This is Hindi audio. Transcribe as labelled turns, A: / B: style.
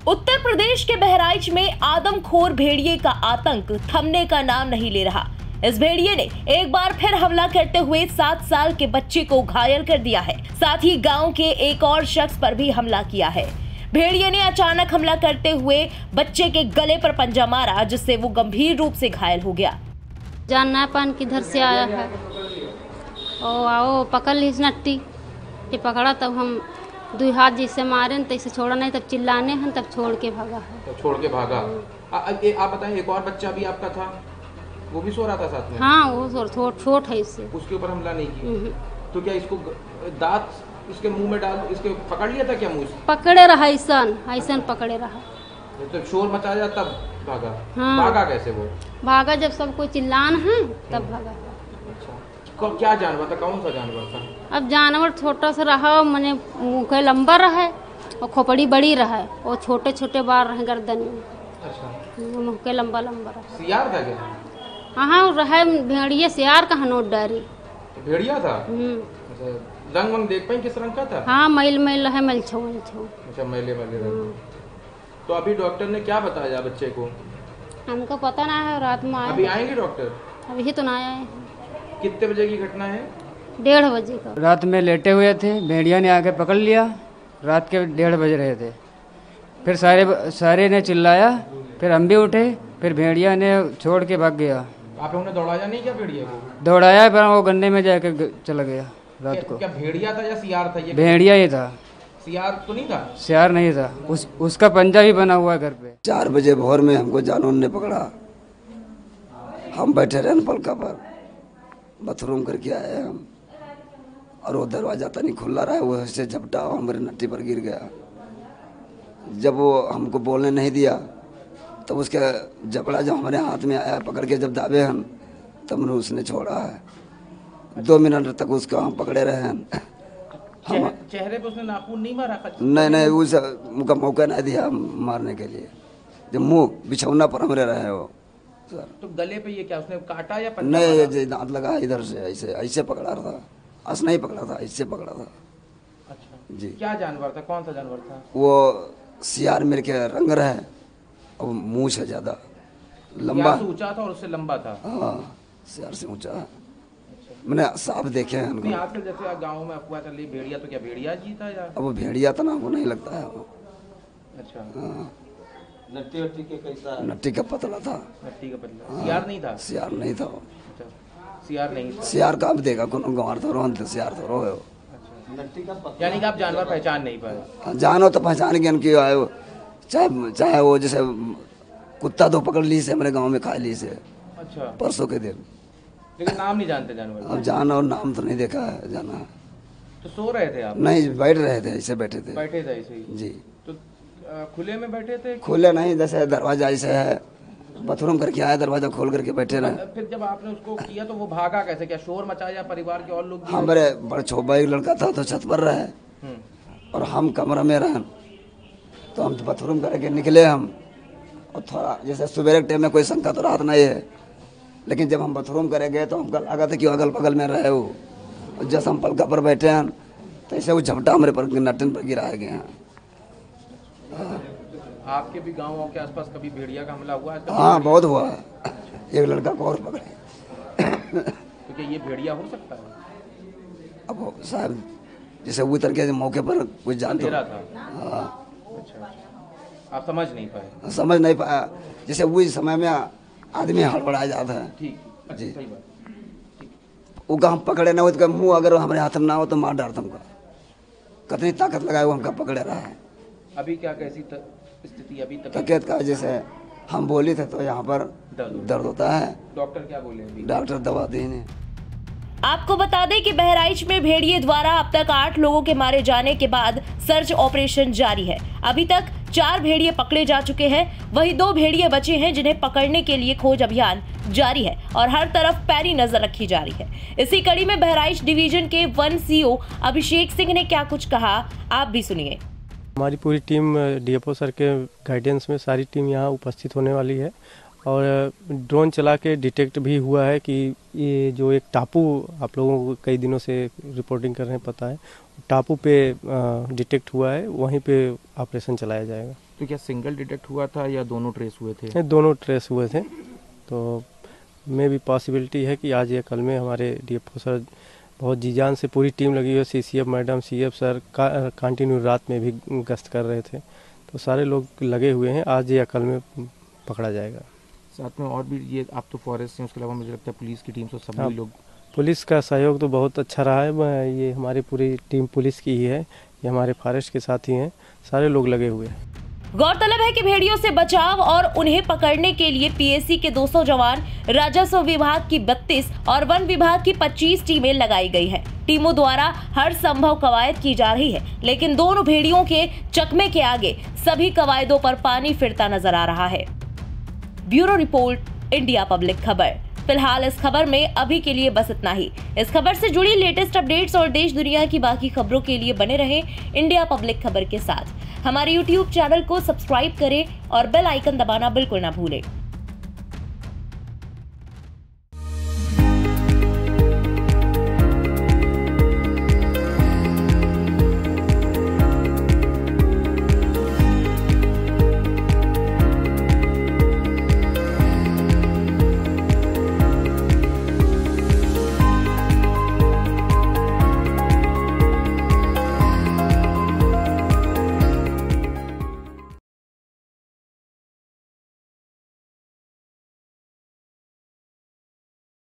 A: उत्तर प्रदेश के बहराइच में आदमखोर भेड़िए का आतंक थमने का नाम नहीं ले रहा। इस भेड़िए ने एक बार फिर हमला करते हुए 7 साल के बच्चे को घायल कर दिया है। साथ ही गांव के एक और शख्स पर भी हमला किया है। भेड़िए ने अचानक हमला करते हुए बच्चे के गले पर पंजा मारा, जिससे वो गंभीर रूप से घायल हो गया।
B: जानना पान किधर से आया है और आओ पकड़ ली इस नट्टी ये पकड़ा, तब हम 2 हाथ जिससे मारे तैसे छोड़ा नहीं, तब चिल्लाने हैं तब छोड़ के भागा है।
C: तो छोड़ के भागा। आप बताएं, एक और बच्चा भी आपका था, वो भी सो रहा था साथ में?
B: हाँ, वो छोट है, इससे उसके
C: ऊपर हमला नहीं किया। तो क्या इसको दांत इसके मुंह में डाल इसके पकड़ लिया था क्या? मुंह से पकड़े
B: रहा, ऐसा पकड़े रहा।
C: तो शोर मचाया तब भागा?
B: हाँ।
C: भागा कैसे वो?
B: भागा जब सब कोई चिल्लान है तब भागा।
C: अच्छा, क्या जानवर था? कौन सा जानवर था?
B: अब जानवर छोटा सा रहा, मैंने मुँह लंबा रहा और खोपड़ी बड़ी रहा और छोटे छोटे बाल रहे गर्दन में।
C: अच्छा,
B: मुँह के लंबा रहा।
C: सियार था क्या?
B: हाँ, रहा भेड़िया। सियार का नोट डारी।
C: तो भेड़िया था? अच्छा, रंग वंग देख पाई किस रंग का था?
B: हाँ, मैल है, मैल छो।
C: अच्छा, मैले रंग। तो अभी डॉक्टर ने क्या बताया बच्चे को?
B: हमको पता ना है, रात में आए।
C: अभी आएंगे डॉक्टर?
B: अभी तो ना आए।
C: कितने बजे की घटना है?
B: 1:30 बजे का।
D: रात में लेटे हुए थे, भेड़िया ने आके पकड़ लिया। रात के 1:30 बज रहे थे। फिर सारे ने चिल्लाया, फिर हम भी उठे, फिर भेड़िया ने छोड़ के भाग गया।
C: आप लोगों ने दौड़ाया नहीं क्या भेड़िया को?
D: दौड़ाया, पर वो गन्ने में जाके चला गया रात को।
C: क्या भेड़िया था या सियार था? ये
D: भेड़िया ही था,
C: सियार तो नहीं था?
D: सियार नहीं था। उसका पंजा भी बना हुआ है घर पे।
E: 4 बजे भोर में हमको जानवर ने पकड़ा। हम बैठे रहे पलका पर, बाथरूम करके आए हम, और वो दरवाजा तनी खुला रहा, वो ऐसे झपटा हमारे नट्टी पर गिर गया। जब वो हमको बोलने नहीं दिया तब उसका जबड़ा जब हमारे हाथ में आया, पकड़ के जब दाबे हम, तब उसने छोड़ा है। 2 मिनट तक उसको हम पकड़े रहे हैं।
C: चेहरे पे उसने नाखून नहीं मारा?
E: नहीं, उस मुझका मौका नहीं दिया मारने के लिए। जब मुंह बिछौना पर हमरे रहे हो सर।
C: तो गले पे ये क्या उसने काटा या पंजा?
E: नहीं, ये दांत लगा इधर से, ऐसे पकड़ा था। ऐसे नहीं पकड़ा था, ऐसे पकड़ा था।
C: अच्छा
E: जी।
C: क्या जानवर था? कौन सा जानवर था?
E: वो सियार मेरे के रंग रहे और मुँह से ज्यादा लंबा,
C: ऊंचा था और उससे लंबा था।
E: हाँ, सियार से ऊंचा। मैंने साफ देखे हैं उनको।
C: आजकल जैसे गाँव में अफवाह चल रही भेड़िया, तो क्या भेड़िया जी था या?
E: अब वो भेड़िया था ना, वो नहीं लगता है वो।
C: अच्छा,
E: हाँ।
C: नट्टी के कैसा?
E: नट्टी का पतला था।
C: नट्टी का पतला। सियार नहीं था?
E: सियार नहीं था।
C: अच्छा, सियार नहीं था।
E: सियार का अब देखा कौन गंवार तो रोहन थे, सियार तो रोए हो।
C: नट्टी का पतला, यानी कि आप जानवर पहचान नहीं पाए?
E: जानो तो पहचान के उनकी आए, चाहे वो जैसे कुत्ता तो पकड़ ली से हमारे गांव में खा ली से।
C: अच्छा,
E: परसों के दिन।
C: लेकिन नाम नहीं जानते जानवर?
E: अब जाना और नाम तो नहीं देखा है, जाना।
C: तो सो रहे थे आप?
E: नहीं, बैठ रहे थे, ऐसे बैठे थे।
C: बैठे थे ऐसे ही?
E: जी।
C: तो खुले में बैठे थे?
E: खुले नहीं, जैसे दरवाजा ऐसे है, बाथरूम करके आया, दरवाजा खोल करके बैठे रहे।
C: फिर जब आपने उसको किया तो वो भागा कैसे? क्या शोर मचाया? परिवार के और लोग?
E: हमारे बड़े छोबा एक लड़का था तो छत पर रहे और हम कमरा में रहे। तो हम बाथरूम करके निकले हम, और थोड़ा जैसे सवेरे के टाइम में कोई शंका तो रात नहीं है, लेकिन जब हम बाथरूम करे गए तो हमको लगा था कि अगल बगल में रहे हो। और जैसे हम पलका पर बैठे हैं तो ऐसे वो झपटा हमारे पर नटन पर गिराए गए हैं।
C: आपके भी गाँव के आसपास कभी भेड़िया का हमला हुआ है?
E: हाँ, बहुत हुआ है। एक लड़का को और पकड़े।
C: तो क्या ये भेड़िया हो सकता है?
E: अब साहब जैसे उतर के मौके पर कुछ जानते
C: था।
E: हाँ।
C: अच्छा, आप समझ नहीं पाए?
E: समझ नहीं पाया, जैसे उस समय में आदमी हड़बड़ा जाता है।
C: ठीक
E: जी।
C: सही बात।
E: वो हम पकड़े ना हो तो मुंह अगर हमारे हाथ में ना हो तो मार डालता हमका। कितनी ताकत लगाए वो हमका पकड़े रहा है।
C: अभी क्या कैसी स्थिति? अभी
E: तकलीफ का जैसे हम बोली थे तो यहाँ पर दर्द होता है।
C: डॉक्टर क्या बोले अभी?
E: डॉक्टर दवा देने।
A: आपको बता दें कि बहराइच में भेड़िए द्वारा अब तक 8 लोगों के मारे जाने के बाद सर्च ऑपरेशन जारी है। अभी तक 4 भेड़िए पकड़े जा चुके हैं, वहीं 2 भेड़िए बचे हैं जिन्हें पकड़ने के लिए खोज अभियान जारी है और हर तरफ पैनी नजर रखी जा रही है। इसी कड़ी में बहराइच डिवीजन के वन सीओ अभिषेक सिंह ने क्या कुछ कहा, आप भी सुनिए।
F: हमारी पूरी टीम डीएफओ सर के गाइडेंस में सारी टीम यहाँ उपस्थित होने वाली है और ड्रोन चला के डिटेक्ट भी हुआ है कि ये जो एक टापू आप लोगों को कई दिनों से रिपोर्टिंग कर रहे हैं, पता है, टापू पे डिटेक्ट हुआ है, वहीं पे ऑपरेशन चलाया जाएगा।
C: तो क्या सिंगल डिटेक्ट हुआ था या दोनों ट्रेस हुए थे?
F: दोनों ट्रेस हुए थे। तो में भी पॉसिबिलिटी है कि आज या कल में हमारे डीएफओ सर बहुत जी जान से पूरी टीम लगी हुई है। CCF madam, CF sir continue रात में भी गश्त कर रहे थे, तो सारे लोग लगे हुए हैं। आज या कल में पकड़ा जाएगा।
C: साथ में और भी ये आप तो फॉरेस्ट से, उसके अलावा मुझे लगता है पुलिस की टीम से सभी लोग।
F: पुलिस का सहयोग तो बहुत अच्छा रहा है। ये हमारी पूरी टीम पुलिस की ही है, ये हमारे फॉरेस्ट के साथ ही हैं, सारे लोग लगे हुए हैं।
A: गौरतलब है कि भेड़ियों से बचाव और उन्हें पकड़ने के लिए पीएसी के 200 जवान, राजस्व विभाग की 32 और वन विभाग की 25 टीमें लगाई गई हैं। टीमों द्वारा हर संभव कवायद की जा रही है, लेकिन दोनों भेड़ियों के चकमे के आगे सभी कवायदों पर पानी फिरता नजर आ रहा है। ब्यूरो रिपोर्ट, इंडिया पब्लिक खबर। फिलहाल इस खबर में अभी के लिए बस इतना ही। इस खबर से जुड़ी लेटेस्ट अपडेट्स और देश दुनिया की बाकी खबरों के लिए बने रहें इंडिया पब्लिक खबर के साथ। हमारे YouTube चैनल को सब्सक्राइब करें और बेल आइकन दबाना बिल्कुल ना भूलें।